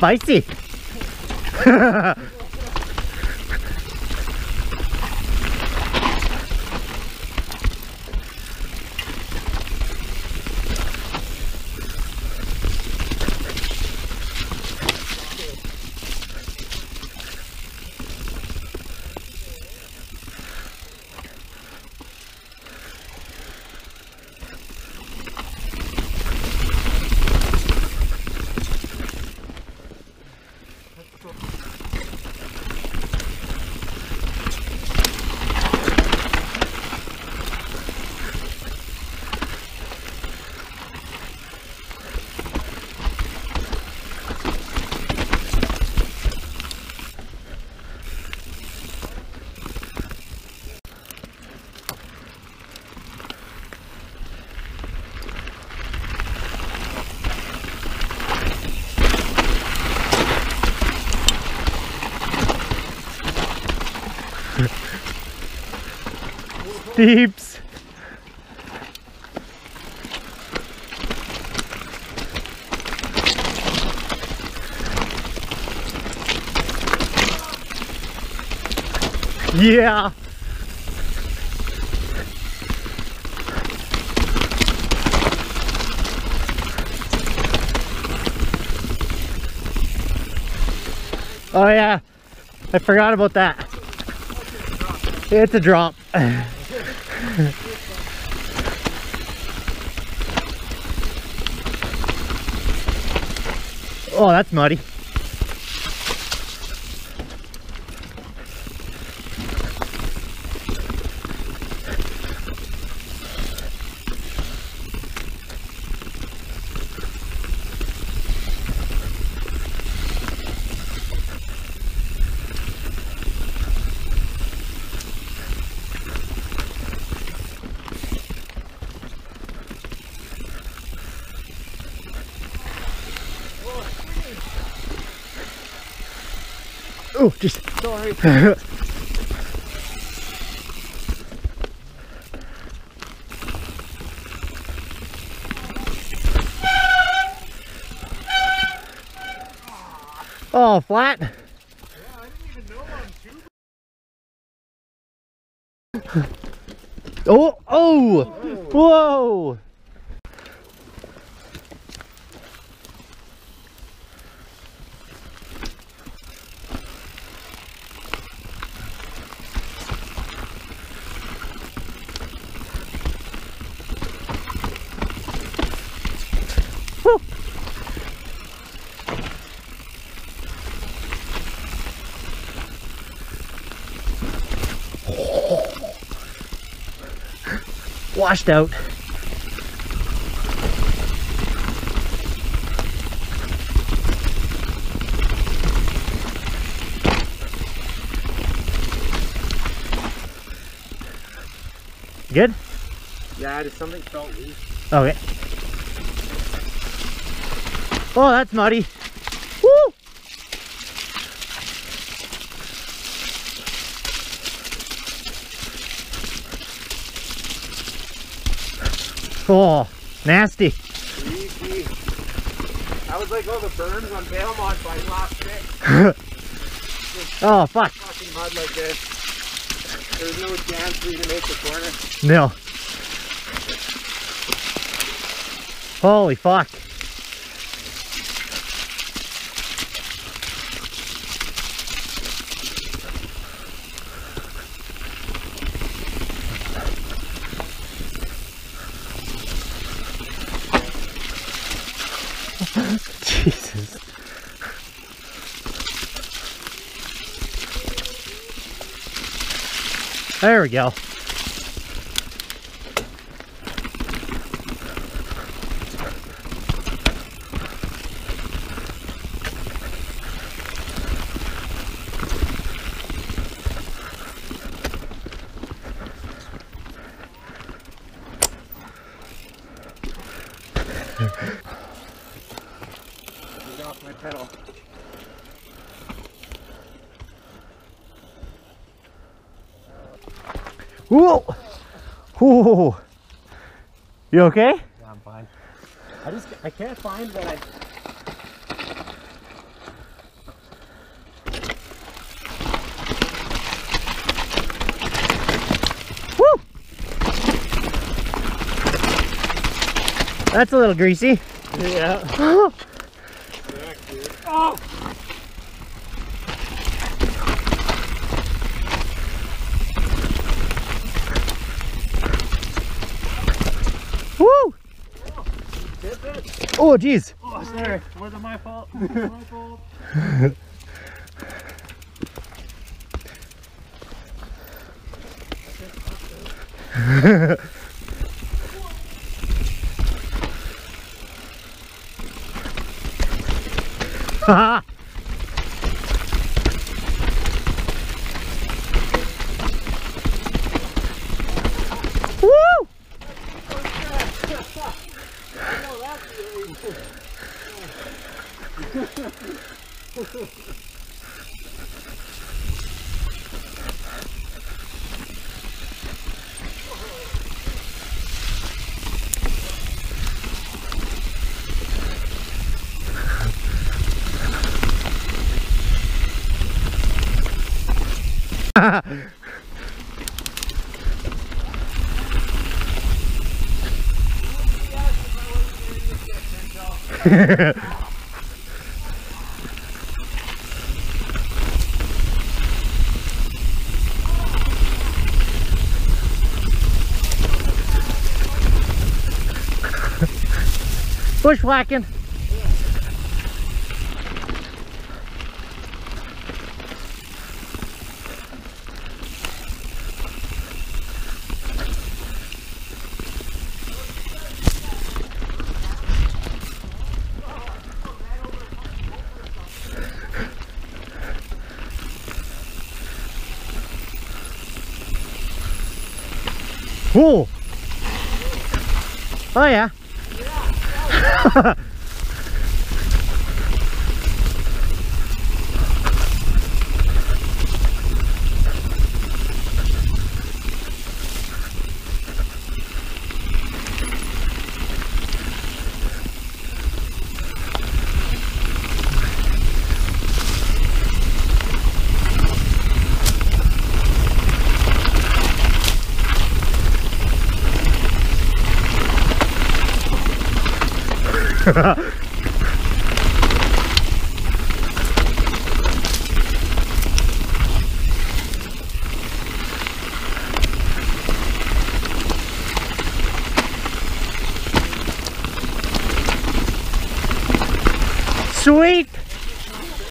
spicy. Deeps. Yeah. Oh yeah, I forgot about that. It's a drop. Oh, that's muddy. Oh, just sorry. Oh, flat. Yeah, I didn't even know I'm too. Oh, oh, whoa. Washed out. Good? Yeah, just something felt loose. Okay. Oh, that's muddy. Woo! Oh, nasty. Easy. That was like all the burns on Belmont by last pick. Oh, fuck. Fucking mud like this. There's no chance for you to make the corner. No. Holy fuck. Jesus. There we go. Get off my pedal. Whoa! Whoa! You okay? Yeah, I'm fine. I can't find that That's a little greasy. Yeah. Oh! Woo! Oh, geez. Oh, sorry. Wasn't my fault. Wasn't my fault. Ha! Woo! Bushwhacking. Whoa! Oh yeah. Sweet.